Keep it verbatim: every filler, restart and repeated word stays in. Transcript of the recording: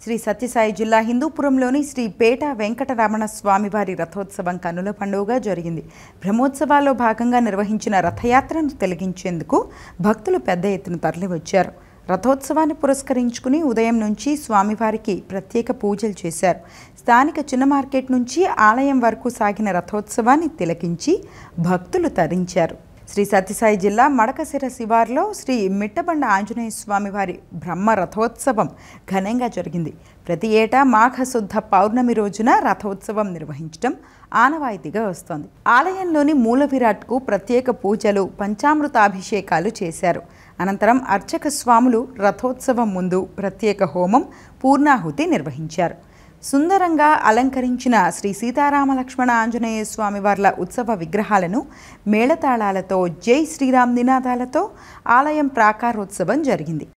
శ్రీ సత్యసాయి జిల్లా హిందూపురంలోని శ్రీ పేట వెంకటరమణ స్వామివారి రథోత్సవం కన్నుల పండుగగా జరిగింది. బ్రహ్మోత్సవాల్లో భాగంగా నిర్వహించిన రథయాత్రను తిలకించేందుకు భక్తులు పెద్ద ఎత్తున తరలివచ్చారు. రథోత్సవాన్ని పురస్కరించుకుని ఉదయం నుంచి స్వామివారికి ప్రత్యేక పూజలు చేశారు. స్థానిక చిన్న మార్కెట్ నుంచి ఆలయం వరకు సాగిన రథోత్సవాన్ని తిలకించి భక్తులు తరించారు. శ్రీ సత్యసాయి జిల్లా మడకశిర శివార్లో శ్రీ మిట్టబండ ఆంజనేయ స్వామివారి బ్రహ్మ రథోత్సవం ఘనంగా జరిగింది. ప్రతి ఏటా మాఘశుద్ధ పౌర్ణమి రోజున రథోత్సవం నిర్వహించడం ఆనవాయితీగా వస్తోంది. ఆలయంలోని మూల విరాట్కు ప్రత్యేక పూజలు, పంచామృతాభిషేకాలు చేశారు. అనంతరం అర్చక స్వాములు రథోత్సవం ముందు ప్రత్యేక హోమం, పూర్ణాహుతి నిర్వహించారు. సుందరంగా అలంకరించిన శ్రీ సీతారామ లక్ష్మణ ఆంజనేయ స్వామివార్ల ఉత్సవ విగ్రహాలను మేళతాళాలతో, జై శ్రీరామ్ నినాదాలతో ఆలయం ప్రాకారోత్సవం జరిగింది.